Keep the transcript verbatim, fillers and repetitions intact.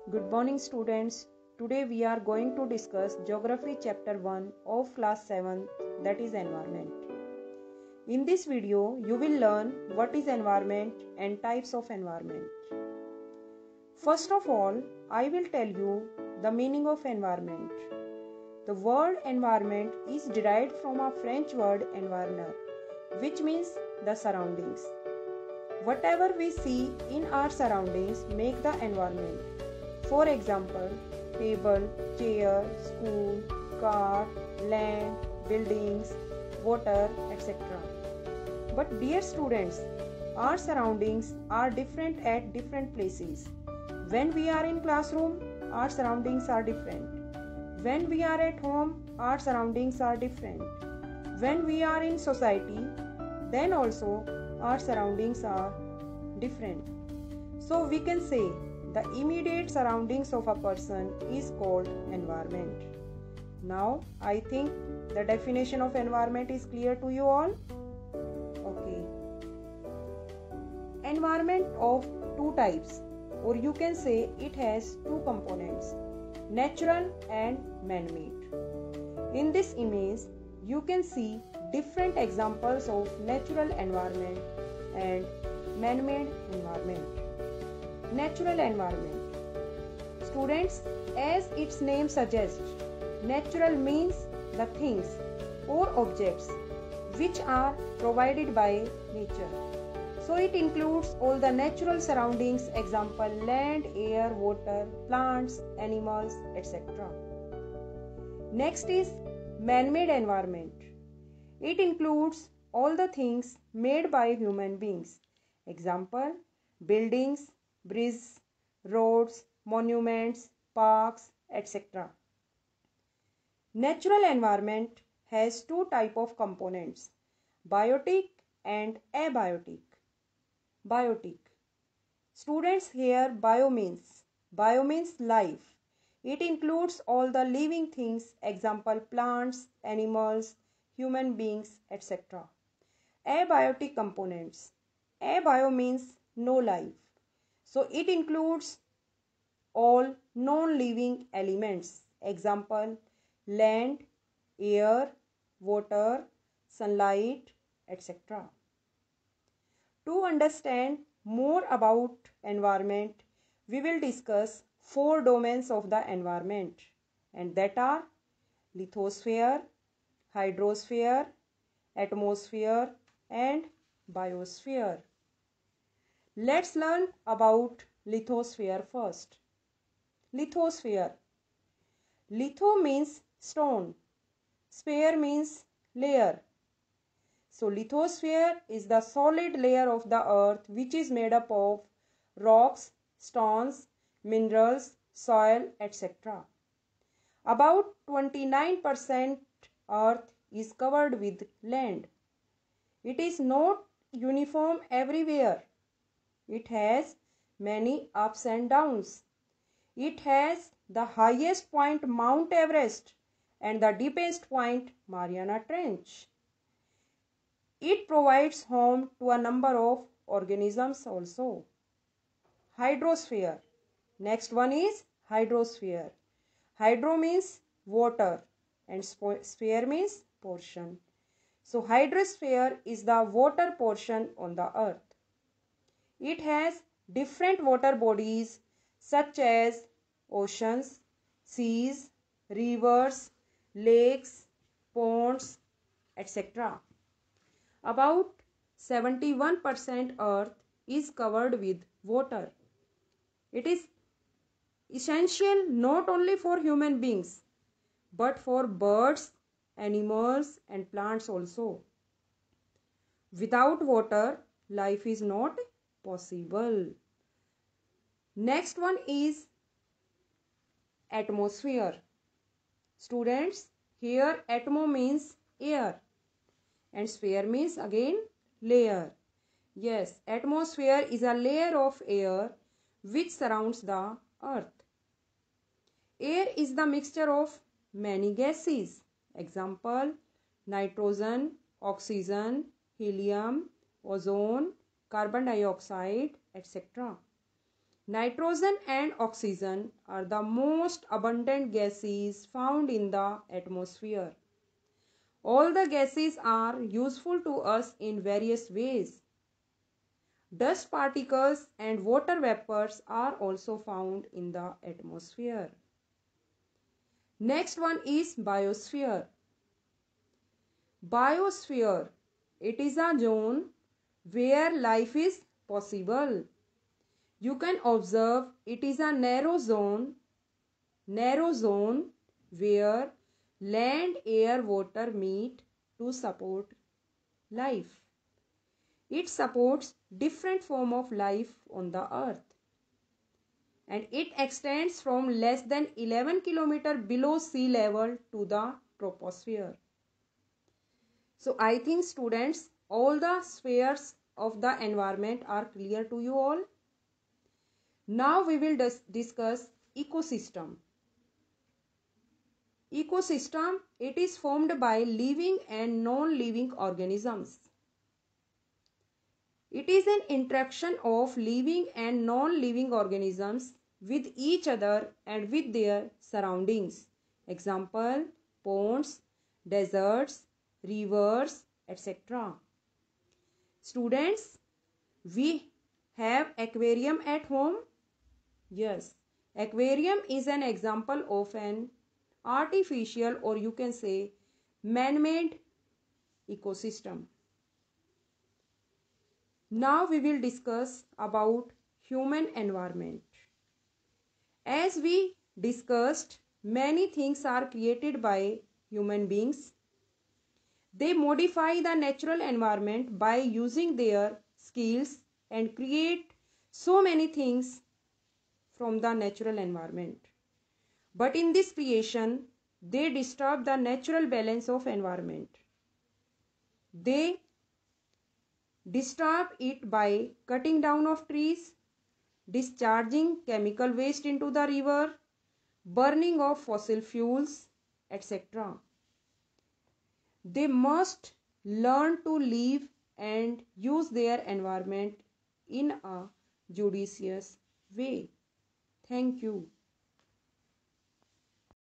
Good morning students. Today we are going to discuss Geography chapter one of class seven, that is environment. In this video you will learn what is environment and types of environment. First of all, I will tell you the meaning of environment. The word environment is derived from a French word environner, which means the surroundings. Whatever we see in our surroundings make the environment. For example, table, chair, school, car, land, buildings, water, et cetera. But dear students, our surroundings are different at different places. When we are in classroom, our surroundings are different. When we are at home, our surroundings are different. When we are in society, then also our surroundings are different. So we can say the immediate surroundings of a person is called environment. Now I think the definition of environment is clear to you all. Okay. Environment of two types, or you can say it has two components, natural and man-made. In this image you can see different examples of natural environment and man-made environment. Natural environment. Students, as its name suggests, natural means the things or objects which are provided by nature. So it includes all the natural surroundings, example land, air, water, plants, animals, et cetera. Next is man-made environment. It includes all the things made by human beings. Example, buildings, bridges, roads, monuments, parks, et cetera. Natural environment has two types of components, biotic and abiotic. Biotic. Students, here bio means, bio means life. It includes all the living things, example plants, animals, human beings, et cetera. Abiotic components. Abio means no life. So it includes all non-living elements, example land, air, water, sunlight, et cetera. To understand more about environment, we will discuss four domains of the environment, and that are lithosphere, hydrosphere, atmosphere, and biosphere. Let's learn about lithosphere first. Lithosphere. Litho means stone. Sphere means layer. So lithosphere is the solid layer of the earth which is made up of rocks, stones, minerals, soil, et cetera. About twenty-nine percent earth is covered with land. It is not uniform everywhere. It has many ups and downs. It has the highest point Mount Everest and the deepest point Mariana Trench. It provides home to a number of organisms also. Hydrosphere. Next one is hydrosphere. Hydro means water and sphere means portion. So hydrosphere is the water portion on the earth. It has different water bodies such as oceans, seas, rivers, lakes, ponds, et cetera. About seventy-one percent earth is covered with water. It is essential not only for human beings but for birds, animals, and plants also. Without water, life is not possible. Next one is atmosphere. Students, here atmo means air and sphere means again layer. Yes, atmosphere is a layer of air which surrounds the earth. Air is the mixture of many gases. Example, nitrogen, oxygen, helium, ozone, carbon dioxide, et cetera. Nitrogen and oxygen are the most abundant gases found in the atmosphere. All the gases are useful to us in various ways. Dust particles and water vapors are also found in the atmosphere. Next one is biosphere. Biosphere, it is a zone where life is possible. You can observe it is a narrow zone, narrow zone where land, air, water meet to support life. It supports different form of life on the earth. And it extends from less than eleven kilometers below sea level to the troposphere. So I think students, all the spheres of the environment are clear to you all. Now we will dis discuss ecosystem. Ecosystem, it is formed by living and non-living organisms. It is an interaction of living and non-living organisms with each other and with their surroundings. Example, ponds, deserts, rivers, et cetera. Students, we have aquarium at home. Yes, aquarium is an example of an artificial, or you can say man-made ecosystem. Now we will discuss about human environment. As we discussed, many things are created by human beings. They modify the natural environment by using their skills and create so many things from the natural environment. But in this creation, they disturb the natural balance of environment. They disturb it by cutting down of trees, discharging chemical waste into the river, burning of fossil fuels, et cetera. They must learn to live and use their environment in a judicious way. Thank you.